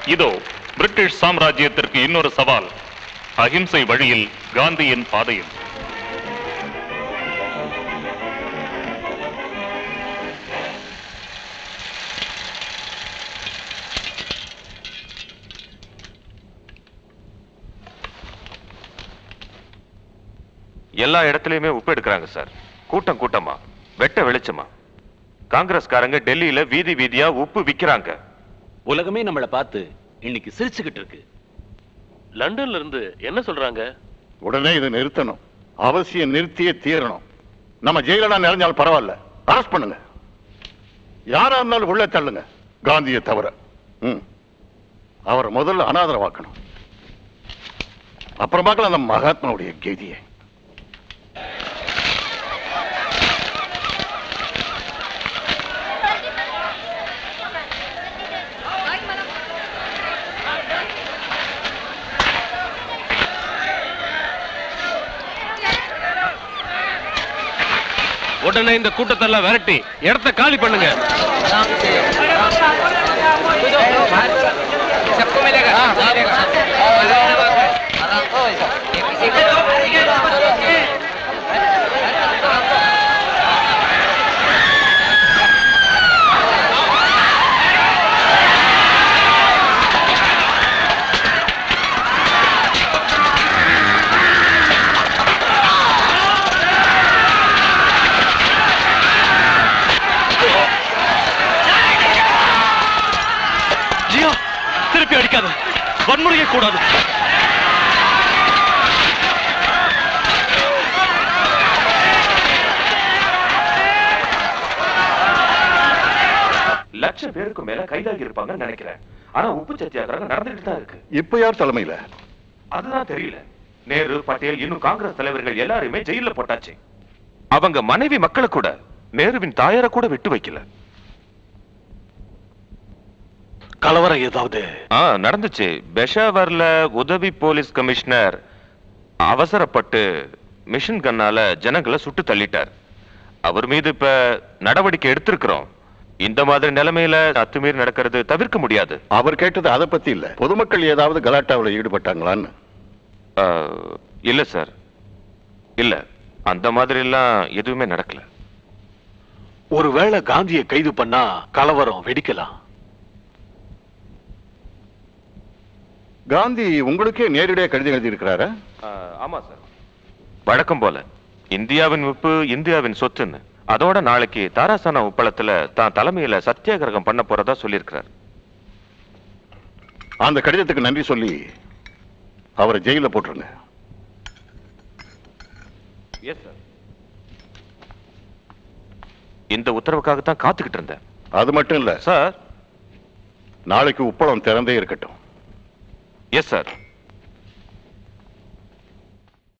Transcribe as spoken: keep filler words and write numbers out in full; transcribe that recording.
இதோ பிரிட்டிஷ் சாம்ராஜ்யத்திற்கு இன்னொரு சவால். அகிம்சை வழியில் காந்தியின் பாதையில். எல்லா இடத்துலயுமே உப்பு எடுக்கிறாங்க சார். கூட்டம் கூட்டமா, வெட்ட வெளிச்சமா. காங்கிரஸ்காரங்க டெல்லியில வீதி வீதியா உப்பு விக்கிறாங்க. உலகமே நம்மளை பார்த்து இன்னைக்கு சிரிச்சுக்கிட்டு இருக்கு. லண்டன்ல இருந்து என்ன சொல்றாங்க? உடனே இதை நிறுத்தணும், அவசியம் நிறுத்தியே தீரணும். நம்ம ஜெயிலா நிறைஞ்சாலும் பரவாயில்ல, அரெஸ்ட் பண்ணுங்க. யாரா இருந்தாலும் உள்ள தள்ளுங்க, காந்தியை தவிர. அவர் முதல்ல அனாதரவாக்கணும், அப்புறமாக்கல அந்த மகாத்மாவுடைய கெதியை. உடனே இந்த கூட்டத்தெல்லாம் விரட்டி இடத்த காலி பண்ணுங்க. அடிக்காத, வன்முறையை கூடாது. லட்சம் பேருக்கு மேல கைதாகி இருப்பாங்க நினைக்கிறேன். ஆனா உப்பு சத்தியாகிரகம் நடந்துட்டு தான் இருக்கு. இப்ப யார் தலைமையில? அதுதான் தெரியல. நேரு, பட்டேல், இன்னும் காங்கிரஸ் தலைவர்கள் எல்லாருமே ஜெயில போட்டாச்சு. அவங்க மனைவி மக்களை கூட, நேருவின் தாயார கூட விட்டு வைக்கல. கலவரம் ஏதாவது நடந்துச்சு. பெஷாவர்ல உதவி போலீஸ் கமிஷனர் அவசரப்பட்டு மிஷின் கன்னால ஜனங்களை சுட்டு தள்ளிட்டார். அவர் மீது இப்ப நடவடிக்கை எடுத்திருக்கிறோம். இந்த மாதிரி நிலைமையில அத்துமீறி நடக்கிறது தவிர்க்க முடியாது. அவர் கேட்டது அதை பத்தி இல்ல, பொதுமக்கள் ஏதாவது கலாட்டாவில் ஈடுபட்டாங்களான்னு. இல்ல சார், இல்ல, அந்த மாதிரி எல்லாம் எதுவுமே நடக்கல. ஒருவேளை காந்தியை கைது பண்ணா கலவரம் வெடிக்கலாம். காந்தி உங்களுக்கே நேரடியாக கடிதம் எழுதி இருக்கிறாரா? ஆமா சார், வழக்கம் போல. இந்தியாவின் உப்பு இந்தியாவின் சொத்துன்னு. அதோட நாளைக்கு தாராசானா உப்பளத்துல தான் தலைமையில சத்தியாகிரகம் பண்ண போறதா சொல்லியிருக்கிறார். அந்த கடிதத்துக்கு நன்றி சொல்லி அவரை ஜெயில போட்டுருங்க. Yes sir. இந்த உத்தரவுக்காகத்தான் காத்துக்கிட்டு இருந்தேன். அது மட்டும் இல்ல சார், நாளைக்கு உப்பளம் திறந்தே இருக்கட்டும். Yes sir.